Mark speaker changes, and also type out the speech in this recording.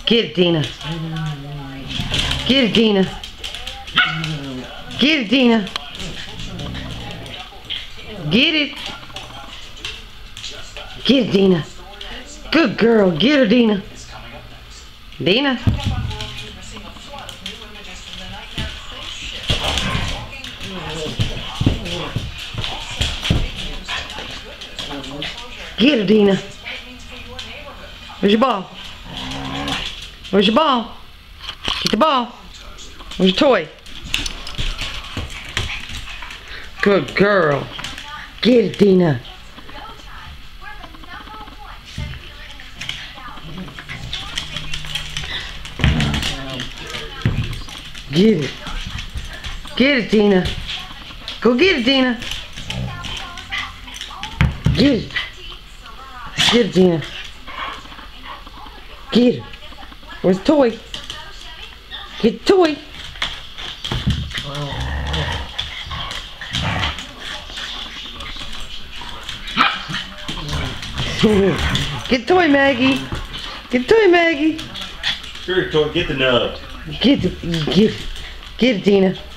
Speaker 1: Get it, Dina. Get it, Dina. Get it, Dina. Get it. Get it, Dina. Good girl. Get her, Dina. Dina. Get her, Dina. Where's your ball? Where's your ball? Get the ball. Where's your toy? Good girl. Get it, Dina. Get it. Get it, Dina. Go get it, Dina. Get it. Get it, Dina. Get it. Where's the toy? Get the toy. Get the toy, Maggie. Get the toy, Maggie.
Speaker 2: Here, toy. Get the nub.
Speaker 1: Get it, Dina.